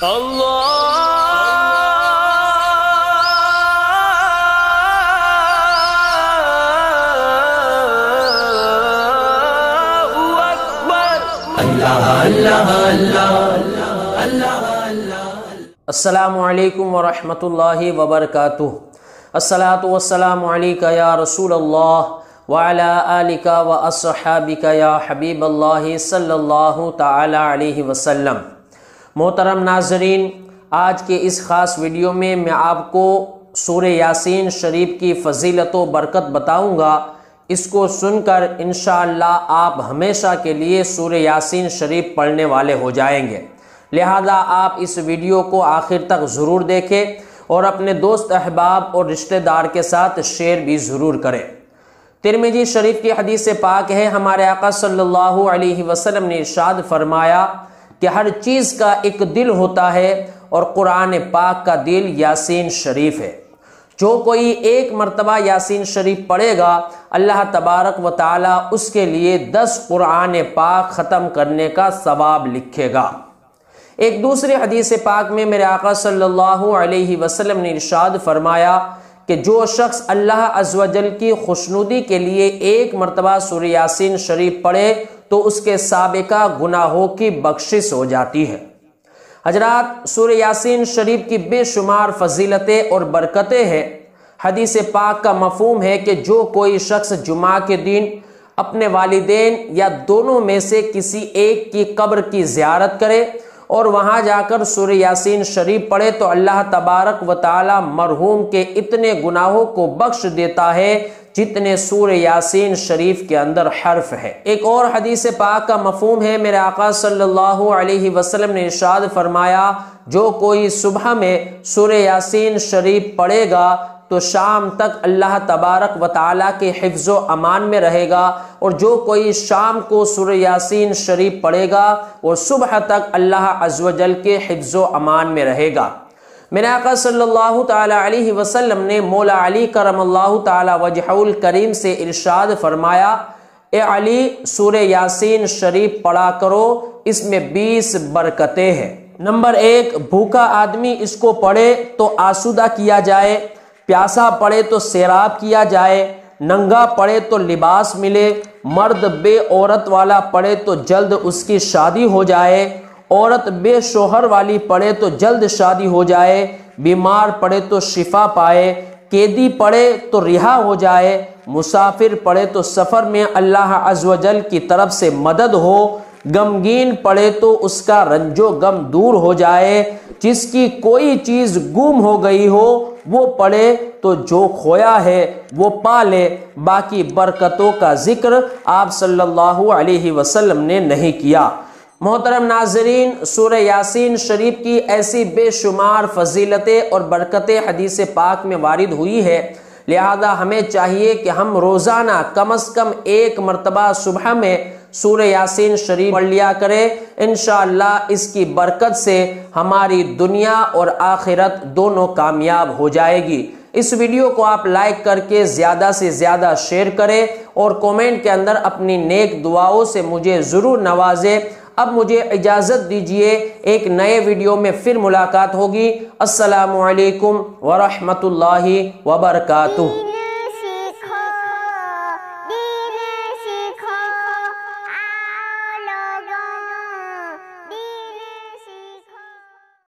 السلام علیکم ورحمۃ اللہ وبرکاتہ۔ الصلاۃ والسلام علیک یا رسول اللہ وعلی آلک واصحابک یا حبیب اللہ صلی اللہ تعالی علیہ وسلم۔ محترم ناظرین، آج کے اس خاص ویڈیو میں آپ کو سورہ یاسین شریف کی فضیلت و برکت بتاؤں گا۔ اس کو سن کر انشاءاللہ آپ ہمیشہ کے لیے سورہ یاسین شریف پڑھنے والے ہو جائیں گے، لہذا آپ اس ویڈیو کو آخر تک ضرور دیکھیں اور اپنے دوست احباب اور رشتہ دار کے ساتھ شیئر بھی ضرور کریں۔ ترمذی شریف کی حدیث پاک ہے، ہمارے آقا صلی اللہ علیہ وسلم نے ارشاد فرمایا کہ ہر چیز کا ایک دل ہوتا ہے اور قرآن پاک کا دل یاسین شریف ہے۔ جو کوئی ایک مرتبہ یاسین شریف پڑھے گا، اللہ تبارک و تعالی اس کے لیے 10 قرآن پاک ختم کرنے کا ثواب لکھے گا۔ ایک دوسری حدیث پاک میں میرے آقا صلی اللہ علیہ وسلم نے ارشاد فرمایا کہ جو شخص اللہ عز و جل کی خوشنودی کے لیے ایک مرتبہ سورہ یاسین شریف پڑھے تو اس کے سابقہ گناہوں کی بخشش ہو جاتی ہے۔ حضرات، سورہ یاسین شریف کی بے شمار فضیلتیں اور برکتیں ہیں۔ حدیث پاک کا مفہوم ہے کہ جو کوئی شخص جمعہ کے دن اپنے والدین یا دونوں میں سے کسی ایک کی قبر کی زیارت کرے اور وہاں جا کر سورہ یاسین شریف پڑھے تو اللہ تبارک و تعالی مرحوم کے اتنے گناہوں کو بخش دیتا ہے جتنے سورہ یاسین شریف کے اندر حرف ہے۔ ایک اور حدیث پاک کا مفہوم ہے، میرے آقا صلی اللہ علیہ وسلم نے ارشاد فرمایا جو کوئی صبح میں سورہ یاسین شریف پڑھے گا تو شام تک اللہ تبارک و تعالیٰ کے حفظ و امان میں رہے گا، اور جو کوئی شام کو سورہ یاسین شریف پڑھے گا اور صبح تک اللہ عز و جل کے حفظ و امان میں رہے گا۔ میرے آقا صلی اللہ تعالی علیہ وسلم نے مولا علی کرم اللہ تعالی وجہہ الکریم سے ارشاد فرمایا، اے علی سورہ یاسین شریف پڑھا کرو، اس میں 20 برکتیں ہیں۔ نمبر 1، بھوکا آدمی اس کو پڑھے تو آسودہ کیا جائے، پیاسا پڑھے تو سیراب کیا جائے، ننگا پڑھے تو لباس ملے، مرد بے عورت والا پڑھے تو جلد اس کی شادی ہو جائے، عورت بے شوہر والی پڑھے تو جلد شادی ہو جائے، بیمار پڑھے تو شفا پائے، قیدی پڑھے تو رہا ہو جائے، مسافر پڑھے تو سفر میں اللہ عز و جل کی طرف سے مدد ہو، غمگین پڑھے تو اس کا رنج و غم دور ہو جائے، جس کی کوئی چیز گم ہو گئی ہو وہ پڑھے تو جو کھویا ہے وہ پا لے۔ باقی برکتوں کا ذکر آپ صلی اللہ علیہ وسلم نے نہیں کیا۔ محترم ناظرین، سورہ یاسین شریف کی ایسی بے شمار فضیلتیں اور برکتیں حدیث پاک میں وارد ہوئی ہے، لہذا ہمیں چاہیے کہ ہم روزانہ کم از کم ایک مرتبہ صبح میں سورہ یاسین شریف پڑھ لیا کریں۔ انشاءاللہ اس کی برکت سے ہماری دنیا اور آخرت دونوں کامیاب ہو جائے گی۔ اس ویڈیو کو آپ لائک کر کے زیادہ سے زیادہ شیئر کریں اور کومنٹ کے اندر اپنی نیک دعاؤں سے مجھے ضرور نوازیں۔ اب مجھے اجازت دیجیے، ایک نئے ویڈیو میں پھر ملاقات ہوگی۔ السلام علیکم ورحمۃ اللہ وبرکاتہ۔